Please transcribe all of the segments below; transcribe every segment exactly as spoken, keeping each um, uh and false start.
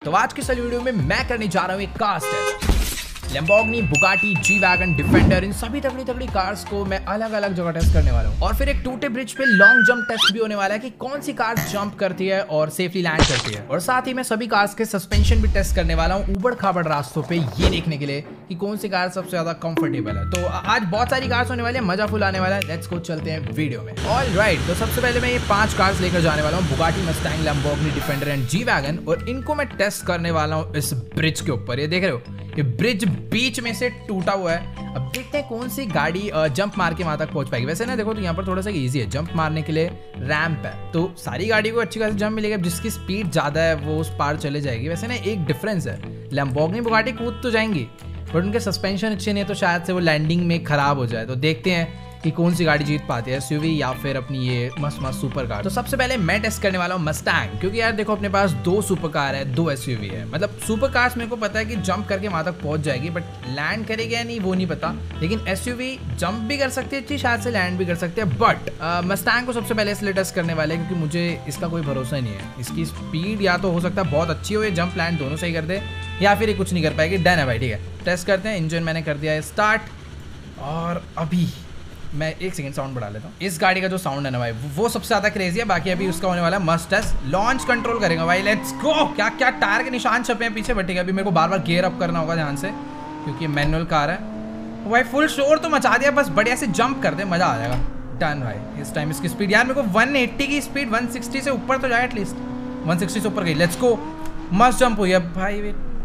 तो आज की इस वीडियो में मैं करने जा रहा हूँ एक car test. Lamborghini, Bugatti, G wagon, Defender, इन सभी तगड़ी तगड़ी कार्स को मैं अलग अलग जगह टेस्ट करने वाला हूँ। और फिर एक टूटे ब्रिज पे लॉन्ग जंप टेस्ट भी होने वाला है कि कौन सी कार जंप करती है और सेफली लैंड करती है। और साथ ही मैं सभी कार्स के सस्पेंशन भी टेस्ट करने वाला हूँ ऊबड़ खाबड़ रास्तों पे, ये देखने के लिए कि कौन सी कार सबसे ज्यादा कंफर्टेबल है। तो आज बहुत सारी कार्स होने वाली है, मजा फुल आने वाला है। लेट्स गो, चलते हैं वीडियो में। ऑल राइट, तो सबसे पहले मैं ये पांच कार्स लेकर जाने वाला हूँ, Bugatti, Mustang, Lamborghini, Defender and G wagon. और इनको मैं टेस्ट करने वाला हूँ इस ब्रिज के ऊपर। ये देख रहे हो, ये ब्रिज बीच में से टूटा हुआ है। अब देखते हैं कौन सी गाड़ी जंप मार के वहां तक पहुंच पाएगी। वैसे ना देखो, तो यहाँ पर थोड़ा सा इजी है, जंप मारने के लिए रैंप है, तो सारी गाड़ी को अच्छी खासी जंप मिलेगी। जिसकी स्पीड ज्यादा है वो उस पार चले जाएगी। वैसे ना एक डिफरेंस है, लैम्बोर्गिनी बुगाटी कूद तो जाएंगी बट उनके सस्पेंशन अच्छे नहीं है, तो शायद से वो लैंडिंग में खराब हो जाए। तो देखते हैं कि कौन सी गाड़ी जीत पाती है, एसयूवी या फिर अपनी ये मस्त मस्त सुपर कार। तो सबसे पहले मैं टेस्ट करने वाला हूँ मस्टैंग, क्योंकि यार देखो अपने पास दो सुपर कार है, दो एसयूवी है। मतलब सुपर कार्स मेरे को पता है कि जंप करके वहां तक पहुंच जाएगी, बट लैंड करेगी या नहीं वो नहीं पता। लेकिन एसयूवी जंप भी कर सकती है अच्छी, शायद से लैंड भी कर सकते हैं। बट मस्टैंग को सबसे पहले इसलिए टेस्ट करने वाले हैं क्योंकि मुझे इसका कोई भरोसा नहीं है। इसकी स्पीड या तो हो सकता है बहुत अच्छी हो, ये जंप लैंड दोनों सही कर दे, या फिर ये कुछ नहीं कर पाएगी। डन है भाई, ठीक है, टेस्ट करते हैं। इंजन मैंने कर दिया है स्टार्ट, और अभी मैं एक सेकंड साउंड बढ़ा लेता हूँ। इस गाड़ी का जो साउंड है ना भाई, वो सबसे ज्यादा क्रेजी है। बाकी अभी उसका होने वाला है मस्ट टेस्ट। लॉन्च कंट्रोल करेगा भाई, लेट्स गो। क्या क्या टायर के निशान छपे हैं पीछे, बट ठीक है, अभी मेरे को बार बार गियर अप करना होगा ध्यान से, क्योंकि मैनुअल कार है। भाई फुल शोर तो मचा दिया, बस बढ़िया से जंप कर दे, मजा आ जाएगा। डन भाई, इस टाइम इसकी स्पीड यार मेरे को वन एट्टी की स्पीड, वन सिक्सटी से ऊपर तो जाए एटलीस्ट। वन सिक्सटी से ऊपर गई, लेट्स गो। मस्त जंप हुई है भाई।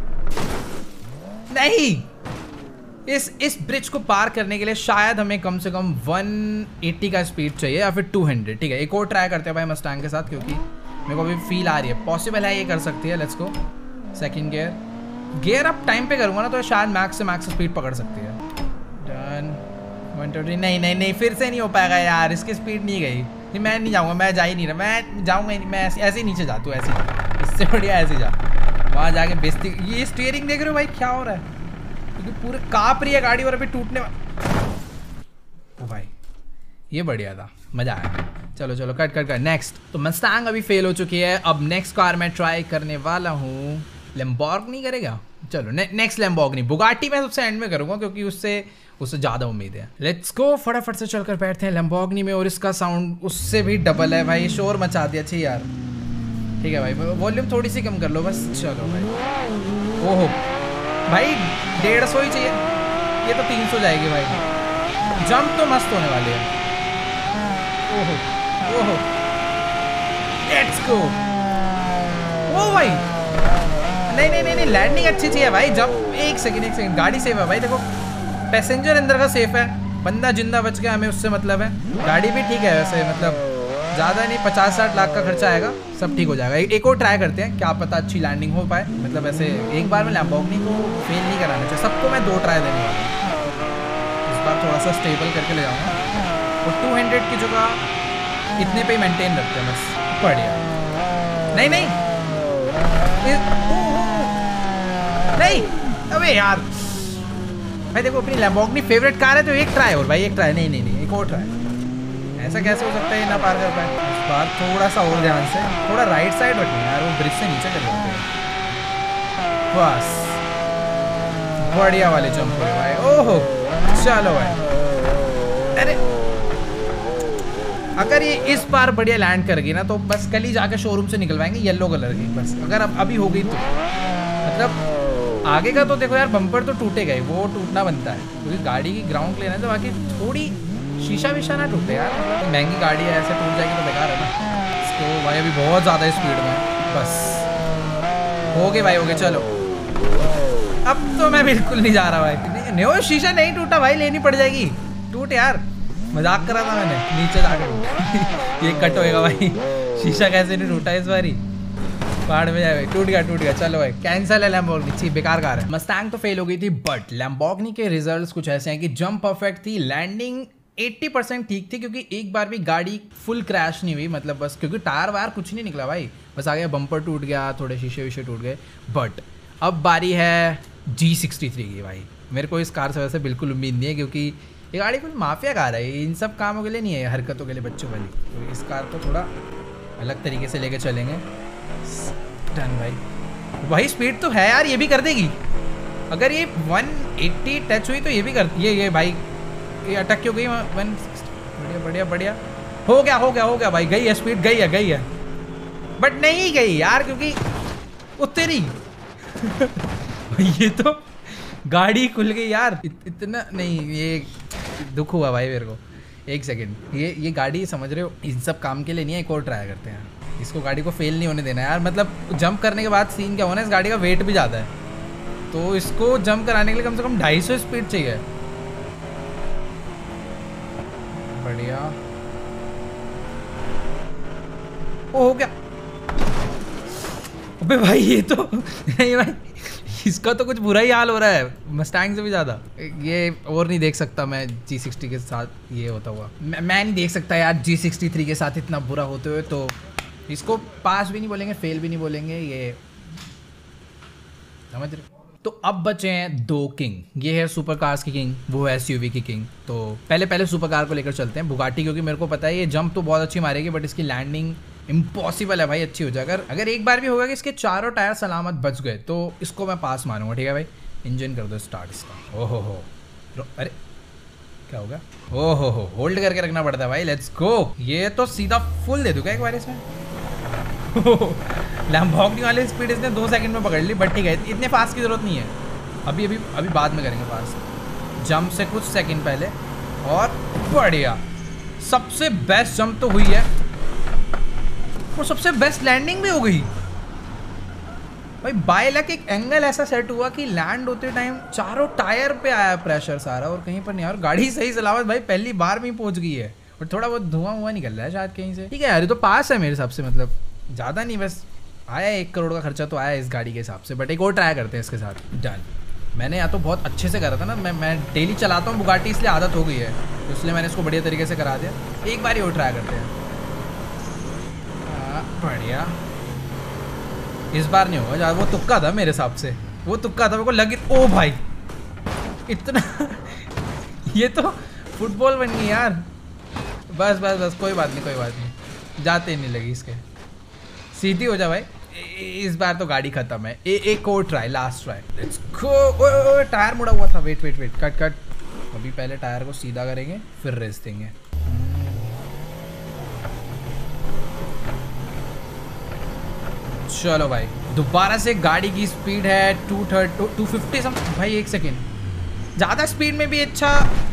नहीं, इस इस ब्रिज को पार करने के लिए शायद हमें कम से कम वन एट्टी का स्पीड चाहिए या फिर टू हंड्रेड। ठीक है, एक और ट्राई करते हैं भाई मस्टैंग के साथ, क्योंकि मेरे को अभी फील आ रही है पॉसिबल है ये कर सकती है। Let's go. Second gear, gear up time पे करूंगा ना तो शायद मैक्स से मैक्स स्पीड पकड़ सकती है। डन। वन ट्वेंटी, नहीं नहीं नहीं, फिर से नहीं हो पाएगा यार, इसकी स्पीड नहीं गई। नहीं, मैं नहीं जाऊँगा, मैं जा ही नहीं रहा, मैं जाऊँगा ही नहीं। मैं ऐसे ऐसे ही नीचे जा, तू ऐसे ही, इससे बढ़िया ऐसे जा, वहाँ जाके बेइज्जती। ये स्टीयरिंग देख रहे हो भाई, क्या हो रहा है, क्योंकि पूरे कांप रही है गाड़ी और अभी टूटने ओ भाई, ये बढ़िया था, मजा आया। चलो चलो, कट कट कट। नेक्स्ट, तो मस्टैंग अभी फेल हो चुकी है। अब नेक्स्ट कार मैं ट्राई करने वाला हूँ, लैम्बोर्गिनी करेगा। चलो ने, नेक्स्ट लैम्बोर्गिनी। बुगाटी मैं सबसे एंड में करूँगा क्योंकि उससे उससे ज़्यादा उम्मीद है। लेट्स गो, फटाफट से चलकर बैठते हैं लैम्बोर्गिनी में। और इसका साउंड उससे भी डबल है भाई, शोर मचा दिया। अच्छी यार, ठीक है भाई, वॉल्यूम थोड़ी सी कम कर लो बस। चलो भाई, ओहो भाई, डेढ़ सौ ही चाहिए, ये तो तीन सौ जाएगी भाई। जंप तो मस्त होने वाली है। ओहो ओहो, लेट्स गो। ओ भाई, नहीं नहीं नहीं नहीं, लैंडिंग अच्छी चाहिए भाई। जंप, एक सेकंड एक सेकंड, गाड़ी सेफ है भाई। देखो, पैसेंजर अंदर का सेफ है, बंदा जिंदा बच गया, हमें उससे मतलब है। गाड़ी भी ठीक है वैसे, मतलब ज़्यादा नहीं, पचास साठ लाख का खर्चा आएगा, सब ठीक हो जाएगा। एक और ट्राई करते हैं, क्या पता अच्छी लैंडिंग हो पाए। मतलब ऐसे एक बार में लैम्बोर्गिनी को फेल नहीं कराना चाहिए, सबको मैं दो ट्राई देने वाला हूँ। इस बार थोड़ा सा स्टेबल करके ले जाऊँगा, और टू हंड्रेड की जगह इतने पे ही मेंटेन रखते हैं बस, बढ़िया। नहीं नहीं नहीं, अबे यार भाई, देखो अपनी लैम्बोर्गिनी फेवरेट कार है, तो एक ट्राई और भाई, एक ट्राई। नहीं नहीं नहीं, एक और ट्राई। ऐसा कैसे हो सकता है ये ना पार कर पाए। इस बार थोड़ा सा और ध्यान से, थोड़ा राइट साइड रखना यार, वो ब्रिज से नीचे कर जाते हैं। बस, बढ़िया वाले जंप हुए भाई। ओहो, चलो भाई। अरे अगर ये इस बार बढ़िया लैंड कर गई ना, तो बस कल ही जाके शोरूम से निकलवाएंगे येलो कलर की। बस अगर अब अभी हो गई तो, मतलब आगे का तो देखो यार, बम्पर तो टूटेगा ही, वो टूटना बनता है, क्योंकि गाड़ी की ग्राउंड क्लियर है। तो बाकी थोड़ी शीशा वीशा ना टूटे यार, महंगी गाड़ी है, ऐसे टूट जाएगी तो बेकार है ना। इसको भाई अभी बहुत ज़्यादा स्पीड में, बस हो गए भाई, हो गए। चलो, अब तो मैं बिल्कुल नहीं जा रहा भाई। नहीं, नहीं शीशा नहीं टूटा भाई, लेनी पड़ जाएगी। टूट यार, मजाक करा था मैंने, नीचे जाकर ये कट होएगा भाई। शीशा कैसे नहीं टूटा इस बारी, पहाड़ में जाए, टूट गया टूट गया। चलो भाई, कैंसिल है लैम्बोर्गिनी, छी बेकार कार है। मस्टैंग तो फेल हो गई थी, बट लैम्बोर्गिनी के रिजल्ट्स कुछ ऐसे हैं कि जंप परफेक्ट थी, लैंडिंग अस्सी परसेंट ठीक थी, क्योंकि एक बार भी गाड़ी फुल क्रैश नहीं हुई। मतलब बस क्योंकि टायर वायर कुछ नहीं निकला भाई, बस आ गया बम्पर टूट गया, थोड़े शीशे वीशे टूट गए। बट अब बारी है जी सिक्सटी थ्री की भाई। मेरे को इस कार से वैसे बिल्कुल उम्मीद नहीं है, क्योंकि ये गाड़ी कुछ माफिया कार है, इन सब कामों के लिए नहीं है, हरकतों के लिए बच्चों वाली। तो इस कार को थोड़ा अलग तरीके से लेके चलेंगे। डन भाई, वही स्पीड तो है यार, ये भी कर देगी। अगर ये वन एट्टी टच हुई तो ये भी करती है। ये भाई ये अटक क्यों गई? वन बढ़िया बढ़िया बढ़िया, हो गया हो गया हो गया भाई, गई है स्पीड, गई है गई है, बट नहीं गई यार क्योंकि उतरी। ये तो गाड़ी खुल गई यार। इत, इतना नहीं, ये दुख हुआ भाई मेरे को। एक सेकंड, ये ये गाड़ी समझ रहे हो इन सब काम के लिए नहीं है। एक और ट्राई करते हैं, इसको गाड़ी को फेल नहीं होने देना यार। मतलब जंप करने के बाद सीन क्या होना है, इस गाड़ी का वेट भी ज़्यादा है, तो इसको जंप कराने के लिए कम से कम ढाई सौ स्पीड चाहिए। बढ़िया, ओ हो गया। अबे भाई ये तो नहीं भाई, इसका तो कुछ बुरा ही हाल हो रहा है मस्टैंग से भी ज़्यादा। ये और नहीं देख सकता मैं जी सिक्सटी के साथ ये होता हुआ। मैं, मैं नहीं देख सकता यार जी सिक्सटी थ्री के साथ इतना बुरा होते हुए। तो इसको पास भी नहीं बोलेंगे, फेल भी नहीं बोलेंगे, ये समझ रहे। तो अब बचे हैं दो किंग। ये है सुपर कार्स की किंग, वो है एसयूवी की किंग। तो पहले पहले सुपर कार को लेकर चलते हैं, बुगाटी, क्योंकि मेरे को पता है ये जंप तो बहुत अच्छी मारेगी बट इसकी लैंडिंग इम्पॉसिबल है भाई अच्छी हो जाए। अगर अगर एक बार भी होगा कि इसके चारों टायर सलामत बच गए तो इसको मैं पास मानूंगा। ठीक है भाई, इंजन कर दो स्टार्ट इसका। ओहो हो, अरे क्या होगा? ओहो हो, होल्ड करके रखना पड़ता है भाई। Let's go. ये तो सीधा फुल दे दूंगा एक बार इसमें। लैम्बोर्गिनी वाली स्पीड इसने दो सेकंड में पकड़ ली, बट ठीक है, इतने फास्ट की जरूरत नहीं है। अभी अभी अभी बाद में करेंगे फास्ट, जंप से कुछ सेकंड पहले। और बढ़िया, सबसे बेस्ट जंप तो हुई है और सबसे बेस्ट लैंडिंग भी हो गई भाई। बाय लक एक एंगल ऐसा सेट हुआ कि लैंड होते टाइम चारों टायर पे आया प्रेशर सारा, और कहीं पर नहीं। और गाड़ी सही सलामत भाई पहली बार में ही पहुंच गई है, और थोड़ा बहुत धुआं हुआ निकल रहा है शायद कहीं से। ठीक है यार, ये तो पास है मेरे हिसाब से, मतलब ज़्यादा नहीं, बस आया एक करोड़ का खर्चा तो आया इस गाड़ी के हिसाब से। बट एक और ट्राई करते हैं इसके साथ। डन। मैंने या तो बहुत अच्छे से करा था ना, मैं मैं डेली चलाता हूँ बुगाटी, इसलिए आदत हो गई है, तो इसलिए मैंने इसको बढ़िया तरीके से करा दिया। एक बार ही और ट्राई करते हैं। बढ़िया, इस बार नहीं होगा ज़्यादा, वो तुक्का था मेरे हिसाब से, वो तुक्का था मेरे को लगी। ओ भाई इतना ये तो फुटबॉल बन गई यार। बस बस बस, कोई बात नहीं कोई बात नहीं, जाते नहीं लगी इसके, सीधी हो जा भाई। इस बार तो गाड़ी खत्म है। ए, एक और try, last try, let's go. Tyre मुड़ा हुआ था, wait wait wait, cut cut. अभी पहले टायर को सीधा करेंगे फिर रेस देंगे। चलो भाई, दोबारा से गाड़ी की स्पीड है two thirty two fifty some भाई। एक सेकेंड, ज़्यादा स्पीड में भी अच्छा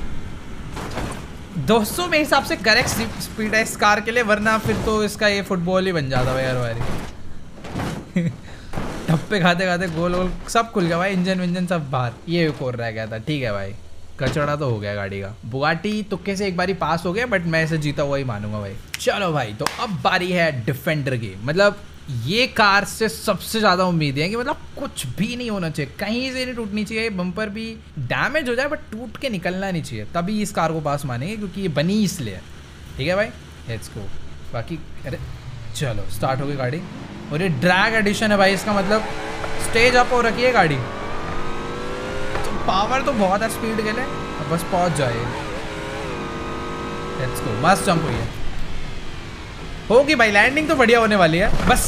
दो सौ मेरे हिसाब से करेक्ट स्पीड है इस कार के लिए, वरना फिर तो इसका ये फुटबॉल ही बन जाता भाई यार भाई। टप्पे खाते खाते गोल गोल सब खुल गया भाई, इंजन विंजन सब बाहर। ये एक और रह गया था। ठीक है भाई, कचड़ा तो हो गया गाड़ी का। बुगाटी तुक्के से एक बारी पास हो गया, बट मैं इसे जीता हुआ ही मानूंगा भाई। चलो भाई, तो अब बारी है डिफेंडर की। मतलब ये कार से सबसे ज़्यादा उम्मीद है कि मतलब कुछ भी नहीं होना चाहिए, कहीं से नहीं टूटनी चाहिए, बम्पर भी डैमेज हो जाए बट टूट के निकलना नहीं चाहिए, तभी इस कार को पास मानेंगे, क्योंकि ये बनी इसलिए। ठीक है भाई, लेट्स गो। बाकी अरे चलो, स्टार्ट हो गई गाड़ी, और ये ड्रैग एडिशन है भाई इसका, मतलब स्टेज अप हो रखी है गाड़ी, तो पावर तो बहुत है स्पीड के लिए, अब बस पहुंच जाए। लेट्स गो, मस्त जंप हुई है, होगी भाई, लैंडिंग तो बढ़िया होने वाली है बस।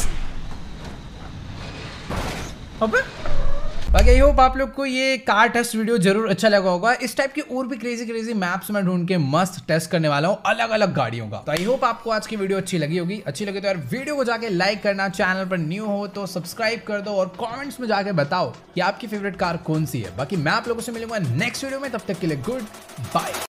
अबे बाकी आई होप आप लोग को ये कार टेस्ट वीडियो जरूर अच्छा लगा होगा। इस टाइप की और भी क्रेजी क्रेजी मैप्स मैं ढूंढ के मस्त टेस्ट करने वाला हूँ अलग अलग गाड़ियों का। तो आई होप आपको आज की वीडियो अच्छी लगी होगी। अच्छी लगी तो यार वीडियो को जाके लाइक करना, चैनल पर न्यू हो तो सब्सक्राइब कर दो, और कमेंट्स में जाके बताओ कि आपकी फेवरेट कार कौन सी है। बाकी मैं आप लोगों से मिलूंगा नेक्स्ट वीडियो में, तब तक के लिए गुड बाय।